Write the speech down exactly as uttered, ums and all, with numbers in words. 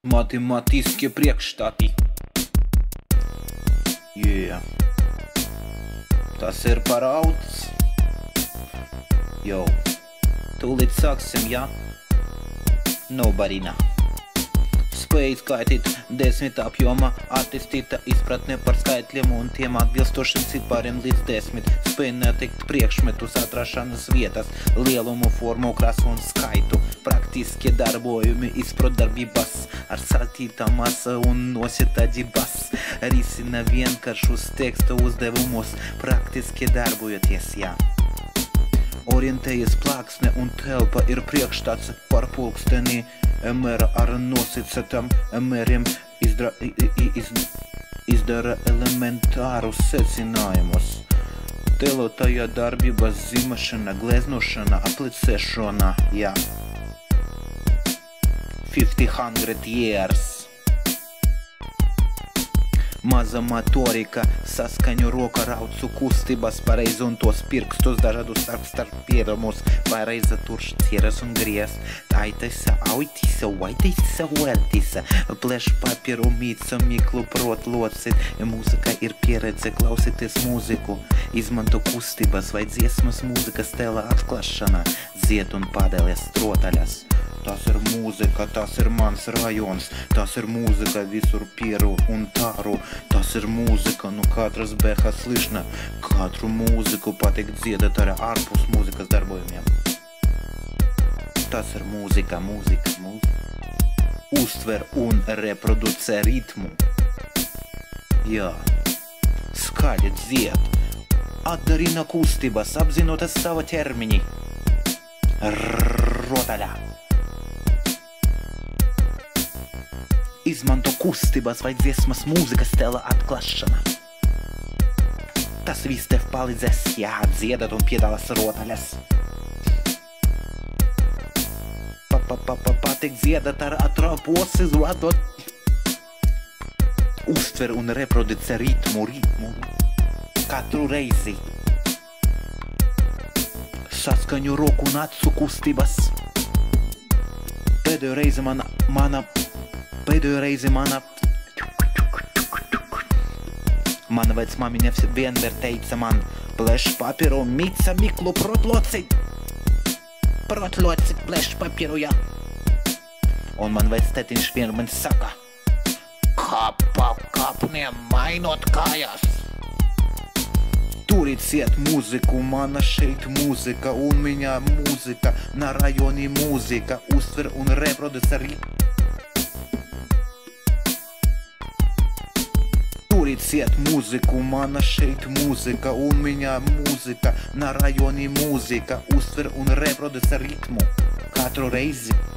Matemātiskie priekšstati. Yeah. Tas ir par autis. Jau. Tūlīt sāksim, jā? Nobody know. Spēj skaitīt desmit apjoma, attīstīta izpratne par skaitļiem un tiem atbilstošiem cipariem līdz desmit. Spēj netikt priekšmetus atrašanas vietas, lielumu, formu, krasu un skaitu. Praktiskie darbojumi izprot darbības ar satītā masa un nositādības. Risina vienkāršus teksta uzdevumus, praktiski darbojoties, jā. Orientējas plāksne un telpa ir priekšstats par pulksteni emera ar nosacītām emeriem izdara, iz, izdara elementārus secinājumus. Tēlotāja darbības zīmēšana, gleznošana, aplicēšana, jā. fifty hundred years. Maza motorika, saskaņu roka raucu kustības, pareizi un tos pirkstus dažādus starp starp pierumus, pareiza turš cieras un griez, taitaisa, autisa, vaitaisa, ueltisa, pleš papieru, mīca, miklu, prot, locit, mūzika ir pieredze klausīties mūziku, izmanto kustības vai dziesmas mūzikas tēla atklašana, zied un padēlies strotaļas. Tas ir mūzika, tas ir mans rajons, tas ir mūzika visur pieru un tāru, tas ir mūzika, nu katras beha slišna, katru mūziku patiek dziedāt arī ārpus mūzikas darbojumiem. Tas ir mūzika, mūzika, mūzika. Uztver un reproducē ritmu. Jā, skaļi dzied, atdarina kustības, apzinoties sava ķermiņi. Rotaļā. Izmanto kustības vai dziesmas mūzikas tēla atklašana. Tas viss tev palīdzēs, jā, dziedat un piedalās rotaļas. Patīk dziedat ar atropos izvadot. Uztver un reproducē ritmu, ritmu. Katru reizi. Saskaņu roku un acu kustības. Pēdējo reizi mana, mana Pēdējo reizi mana Mana vecmamiņa vienmēr teica man, pleš papieru, mica, miklu, protlocit. Protlocit, pleš papieru, jā. Un man vectētiņš vienmēr saka, kāpa kāpniem mainot kājās. Turīt ciet mūziku, mana šeit mūzika, un viņa mūzika, na rajoni mūzika, uztver un reproducē ritmu. Turīt ciet mūziku, mana šeit mūzika, un viņa mūzika, na rajoni mūzika, uztver un reproducē ritmu katru reizi.